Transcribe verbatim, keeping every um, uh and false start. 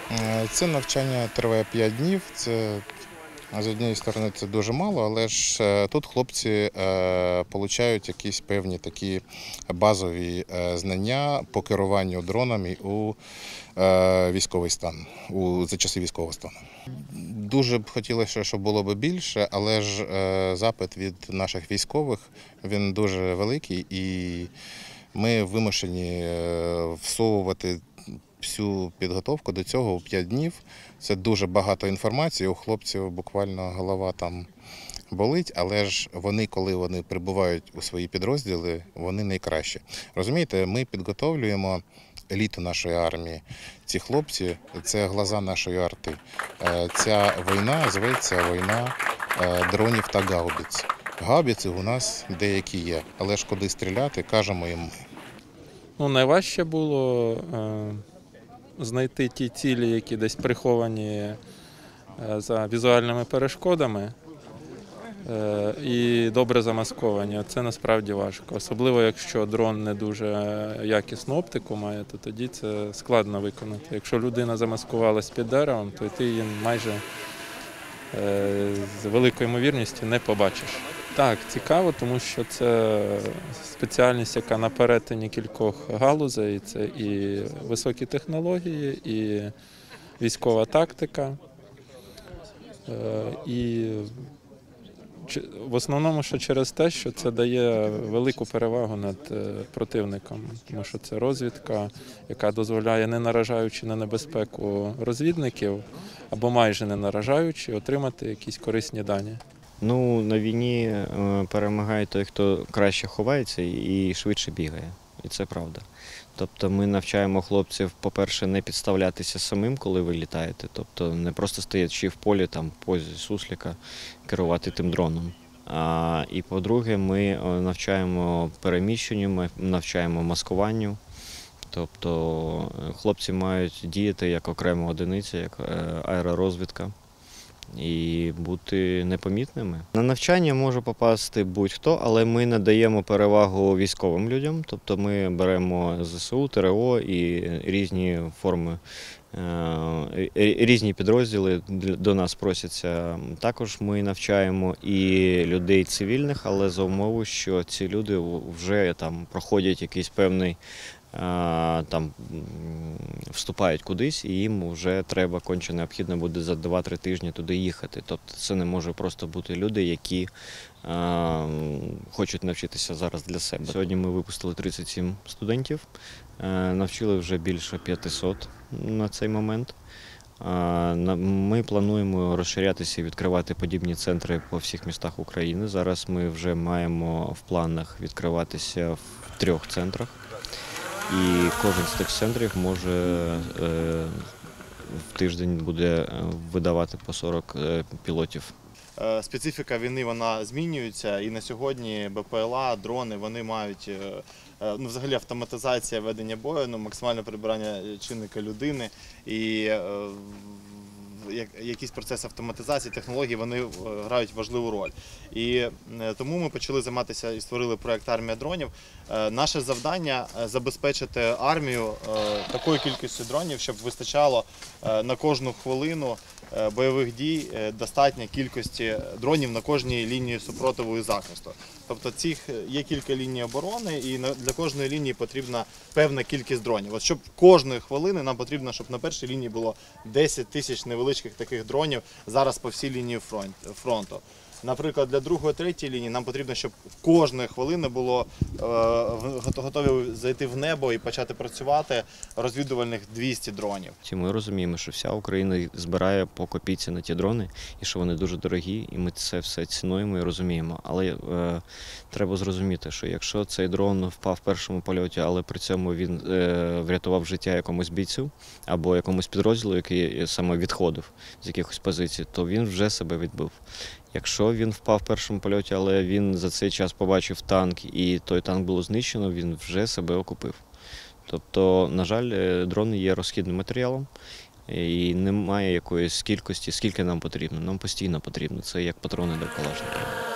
Е, Це навчання триває п'ять днів. Це з однієї сторони це дуже мало, але ж е, тут хлопці е, получають якісь певні такі базові е, знання по керуванню дронами у е, військовий стан, у за часи військового стану. Дуже б хотілося, щоб було б більше, але ж е, запит від наших військових він дуже великий, і ми вимушені е, всовувати всю підготовку до цього у п'ять днів. Це дуже багато інформації. У хлопців буквально голова там болить, але ж вони, коли вони прибувають у свої підрозділи, вони найкращі. Розумієте, ми підготовлюємо еліту нашої армії. Ці хлопці – це глаза нашої арти. Е, Ця війна зветься війна е, дронів та гаубиць. Гаубиці у нас деякі є, але ж куди стріляти, кажемо їм ми. Ну, найважче було е, знайти ті цілі, які десь приховані е, за візуальними перешкодами е, і добре замасковані. Це насправді важко. Особливо, якщо дрон не дуже якісну оптику має, то тоді це складно виконати. Якщо людина замаскувалась під деревом, то ти її майже е, з великою ймовірністю не побачиш. Так, цікаво, тому що це спеціальність, яка на перетині кількох галузей. Це і високі технології, і військова тактика. І в основному, що через те, що це дає велику перевагу над противником, тому що це розвідка, яка дозволяє, не наражаючи на небезпеку розвідників, або майже не наражаючи, отримати якісь корисні дані. Ну, на війні перемагає той, хто краще ховається і швидше бігає. І це правда. Тобто ми навчаємо хлопців, по-перше, не підставлятися самим, коли ви літаєте. Тобто не просто стоячи в полі, там, в позі суслика, керувати тим дроном. А, і по-друге, ми навчаємо переміщенню, ми навчаємо маскуванню. Тобто хлопці мають діяти як окрема одиниця, як аеророзвідка. І бути непомітними. На навчання може попасти будь-хто, але ми надаємо перевагу військовим людям, тобто ми беремо ЗСУ, ТРО і різні форми, різні підрозділи до нас просяться. Також ми навчаємо і людей цивільних, але за умови, що ці люди вже там проходять якийсь певний там вступають кудись, і їм вже треба, конче необхідно буде за два-три тижні туди їхати. Тобто це не може просто бути люди, які а, хочуть навчитися зараз для себе. Сьогодні ми випустили тридцять сім студентів, а, навчили вже більше п'ятисот на цей момент. А, ми плануємо розширятися і відкривати подібні центри по всіх містах України. Зараз ми вже маємо в планах відкриватися в трьох центрах. І кожен з тих центрів може е, в тиждень буде видавати по сорок е, пілотів. Специфіка війни вона змінюється, і на сьогодні БПЛА, дрони, вони мають, ну, взагалі автоматизація ведення бою, ну, максимальне прибирання чинника людини і е, якийсь процес автоматизації, технологій, вони грають важливу роль. І тому ми почали займатися і створили проєкт «Армія дронів». Наше завдання – забезпечити армію такою кількістю дронів, щоб вистачало на кожну хвилину бойових дій достатньої кількості дронів на кожній лінії супротиву і захисту. Тобто цих є кілька ліній оборони, і для кожної лінії потрібна певна кількість дронів. От щоб кожної хвилини нам потрібно, щоб на першій лінії було десять тисяч невеличких таких дронів зараз по всій лінії фронту. Наприклад, для другої, третьої лінії нам потрібно, щоб кожної хвилини було е, готові зайти в небо і почати працювати розвідувальних двісті дронів. Ми розуміємо, що вся Україна збирає по копійці на ті дрони, і що вони дуже дорогі, і ми це все цінуємо і розуміємо. Але е, треба зрозуміти, що якщо цей дрон впав в першому польоті, але при цьому він е, врятував життя якомусь бійцю або якомусь підрозділу, який саме відходив з якихось позицій, то він вже себе відбив. Якщо він впав в першому польоті, але він за цей час побачив танк і той танк було знищено, він вже себе окупив. Тобто, на жаль, дрони є розхідним матеріалом і немає якоїсь кількості, скільки нам потрібно. Нам постійно потрібно. Це як патрони до калашника.